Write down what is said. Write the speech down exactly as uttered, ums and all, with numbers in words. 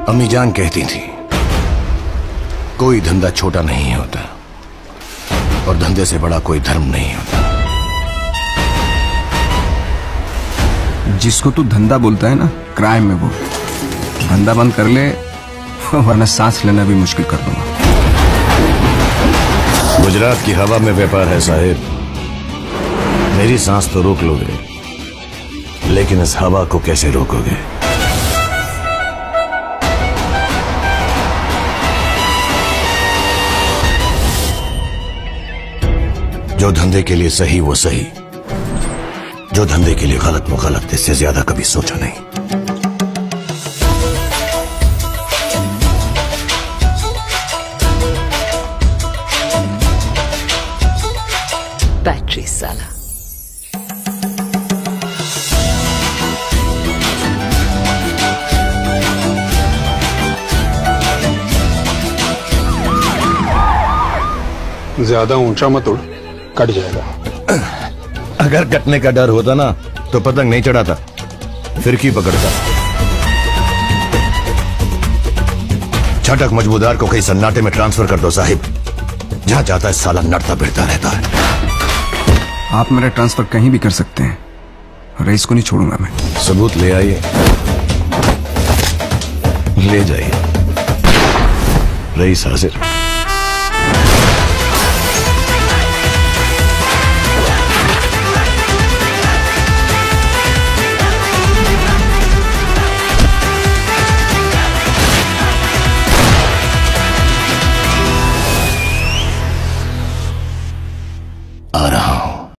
अम्मी जान कहती थी कोई धंधा छोटा नहीं होता और धंधे से बड़ा कोई धर्म नहीं होता। जिसको तू धंधा बोलता है ना, क्राइम में वो धंधा बंद कर ले वरना सांस लेना भी मुश्किल कर दूंगा। गुजरात की हवा में व्यापार है साहिब। मेरी सांस तो रोक लोगे, लेकिन इस हवा को कैसे रोकोगे? जो धंधे के लिए सही वो सही, जो धंधे के लिए गलत वो गलत। इससे ज्यादा कभी सोचा नहीं। बैटरी साला। ज्यादा ऊंचा मत उड़, कट जाएगा। अगर कटने का डर होता ना तो पतंग नहीं चढ़ाता, फिरकी पकड़ता। छटक मजबूदार को कहीं सन्नाटे में ट्रांसफर कर दो साहिब। जहां जाता है साला नड़ता बिड़ता रहता है। आप मेरा ट्रांसफर कहीं भी कर सकते हैं, रईस को नहीं छोड़ूंगा मैं। सबूत ले आइए, ले जाइए। रईस हाजिर।